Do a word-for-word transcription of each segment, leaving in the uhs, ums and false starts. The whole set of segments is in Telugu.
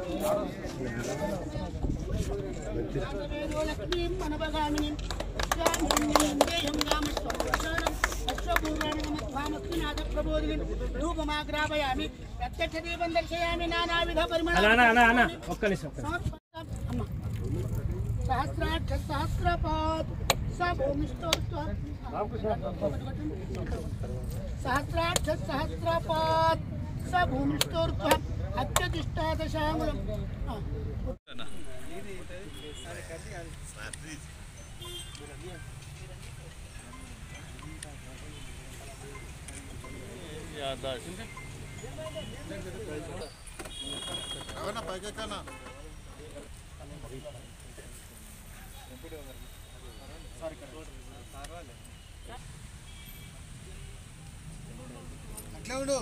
ధూపమాగ్రాపయామి ప్రత్యక్ష దీపం దర్శయామి నానావిధ పరిమళ సహస్రాక్ష సహస్రపాత్ సహస్రాక్ష సహస్రపాత్ స భూమిష్టోర్ధ్వ అత్యతిష్టాదశాంగులం పైకెక్కనా అట్లా ఉండు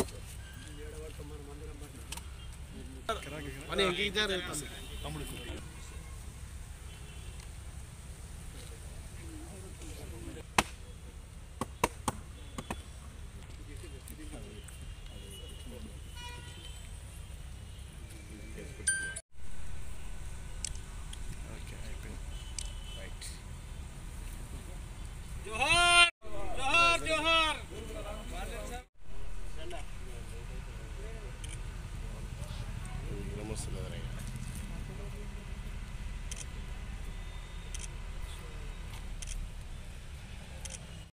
మన ఎంకి తమ్ముడు